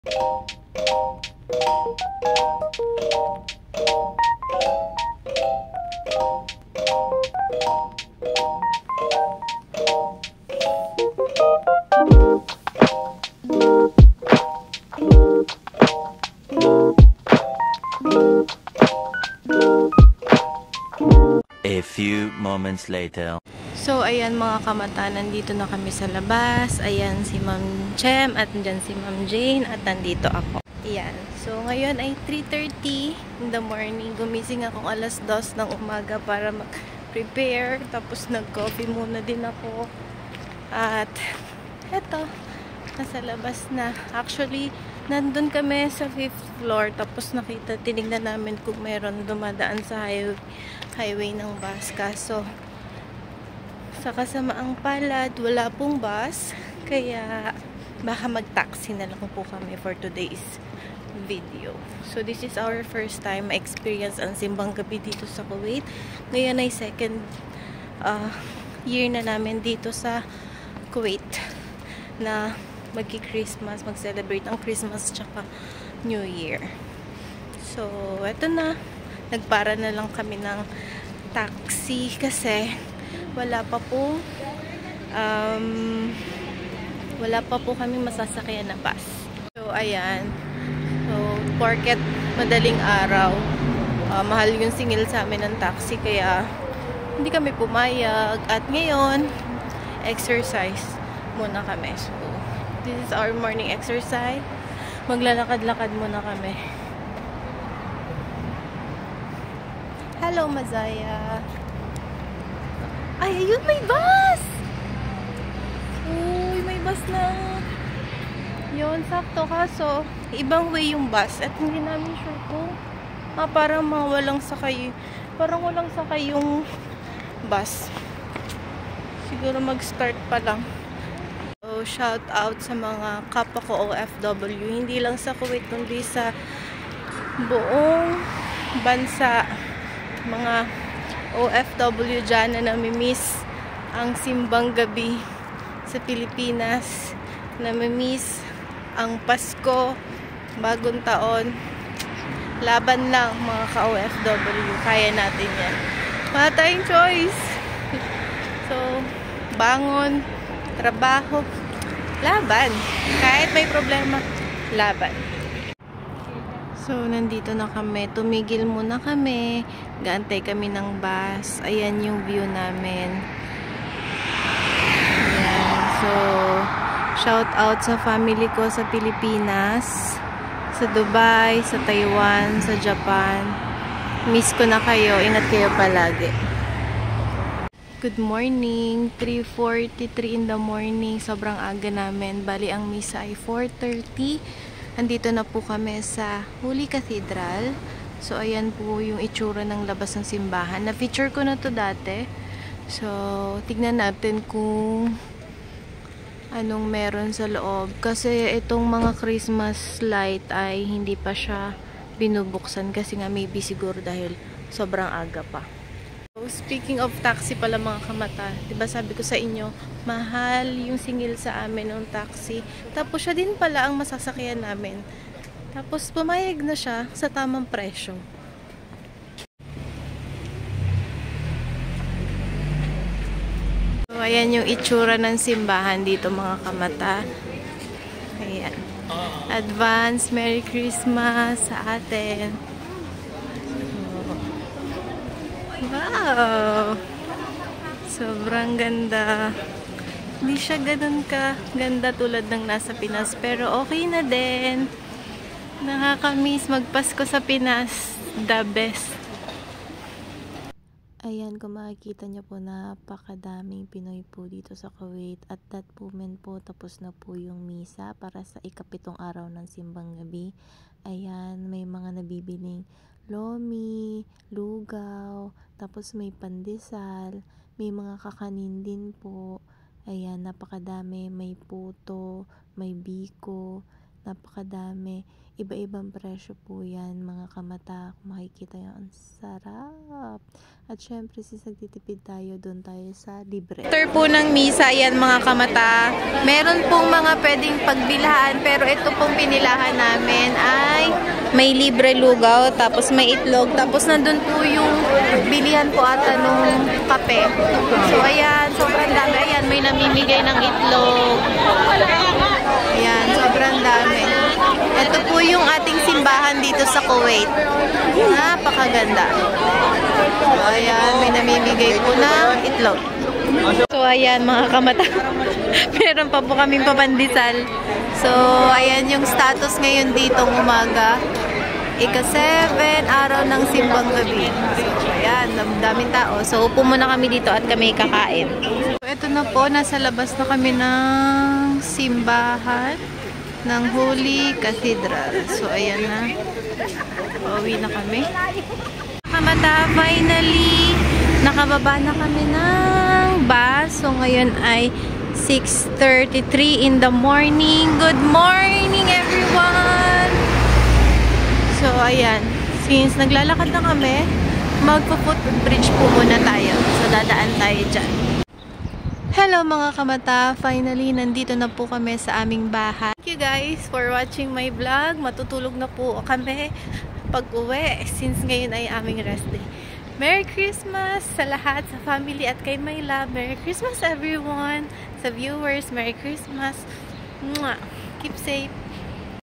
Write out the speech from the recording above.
A few moments later. So, ayan mga kamata, nandito na kami sa labas. Ayan si Ma'am Chem at dyan si Ma'am Jane at nandito ako. Ayan. So, ngayon ay 3:30 in the morning. Gumising akong alas 2 ng umaga para mag-prepare. Tapos nag-coffee muna din ako. At eto, nasa labas na. Actually, nandun kami sa 5th floor. Tapos tinignan namin kung meron dumadaan sa highway ng bus. Kaso, sa kasamaang palad, wala pong bus. Kaya, baka mag-taxi na lang po kami for today's video. So, this is our first time ma-experience ang simbang gabi dito sa Kuwait. Ngayon ay second year na namin dito sa Kuwait na mag-Christmas, mag-celebrate ang Christmas tsaka New Year. So, eto na. Nagpara na lang kami ng taxi kasi wala pa po kami masasakyan na bus. So, ayan. So, porket madaling araw, mahal yung singil sa amin ng taxi, kaya hindi kami pumayag. At ngayon, exercise muna kami. So, this is our morning exercise. Maglalakad-lakad muna kami. Hello, Mazaya. Ay, ayun, may bus! Uy, may bus na. Yun, sakto. Kaso, ibang way yung bus. At hindi namin sure kung parang walang sakay. Parang walang sakay yung bus. Siguro mag-start pa lang. So, shout out sa mga kapwa ko OFW. Hindi lang sa Kuwait, kundi sa buong bansa. Mga OFW dyan na namimiss ang simbang gabi sa Pilipinas, namimiss ang Pasko, bagong taon. Laban lang mga ka-OFW, kaya natin yan. Wala tayong choice. So, bangon, trabaho, laban. Kahit may problema, laban. So, nandito na kami. Tumigil muna kami. Gaantay kami ng bus. Ayan yung view namin. Ayan. So, shout out sa family ko sa Pilipinas, sa Dubai, sa Taiwan, sa Japan. Miss ko na kayo. Ingat kayo palagi. Good morning. 3:43 in the morning. Sobrang aga namin. Bali, ang misa ay 4:30. Andito na po kami sa Holy Cathedral. So, ayan po yung itsura ng labas ng simbahan. Na-feature ko na to dati. So, tignan natin kung anong meron sa loob. Kasi itong mga Christmas light ay hindi pa siya binubuksan. Kasi nga maybe siguro dahil sobrang aga pa. So, speaking of taxi pala mga kamata, diba sabi ko sa inyo, mahal yung singil sa amin ng taxi. Tapos siya din pala ang masasakyan namin. Tapos pumayag na siya sa tamang presyo. So, ayan yung itsura ng simbahan dito mga kamata. Ayan. Advance Merry Christmas sa atin. Wow! Sobrang ganda. Hindi siya ganun ka ganda tulad ng nasa Pinas. Pero okay na din. Nakakamiss magpasko sa Pinas. The best. Ayan, kung makikita nyo po, napakadaming Pinoy po dito sa Kuwait. At that moment po, tapos na po yung misa para sa ikapitong araw ng simbang gabi. Ayan, may mga nabibiling lomi, lugaw, tapos may pandesal, may mga kakanin din po. Ayan, napakadami. May puto, may biko, Napakadami. Iba-ibang presyo po yan, mga kamata. Kung makikita yun, ang sarap. At syempre, since nagtitipid tayo, doon tayo sa libre. After po ng misa, yan mga kamata. Meron pong mga pwedeng pagbilhan, pero ito pong pinilahan namin ay may libre lugaw, tapos may itlog, tapos nandun po yung bilihan po ata nung kape. So, ayan, sobrang dami. Ayan, may namimigay ng itlog. Ayan, sobrang dami. Ito po yung ating simbahan dito sa Kuwait. Napakaganda. So, ayan, may namimigay po ng itlog. So, ayan, mga kamata. Meron pa po kaming papandisal. So, ayan yung status ngayon dito umaga. Ika-7, araw ng simbang gabi. So, ayan, daming tao. So, upo muna kami dito at kami kakain. So, ito na po, nasa labas na kami ng simbahan ng Holy Cathedral. So, ayan na. Pauwi na kami. Kamata, finally, nakababa na kami ng bus. So, ngayon ay 6:33 in the morning. Good morning, everyone! So, ayan. Since naglalakad na kami, magpo-footbridge po muna tayo. So, dadaan tayo dyan. Hello mga kamata! Finally, nandito na po kami sa aming bahay. Thank you guys for watching my vlog. Matutulog na po kami pag-uwi since ngayon ay aming rest day. Merry Christmas sa lahat, sa family at kay my love. Merry Christmas everyone! Sa viewers, Merry Christmas! Mwah! Keep safe!